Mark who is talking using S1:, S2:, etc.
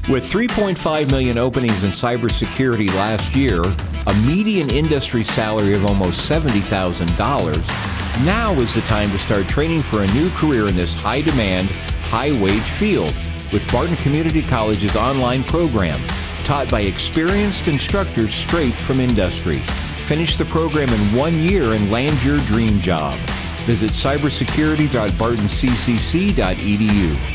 S1: With 3.5 million openings in cybersecurity last year, a median industry salary of almost $70,000, now is the time to start training for a new career in this high-demand, high-wage field with Barton Community College's online program, taught by experienced instructors straight from industry. Finish the program in 1 year and land your dream job. Visit cybersecurity.bartonccc.edu.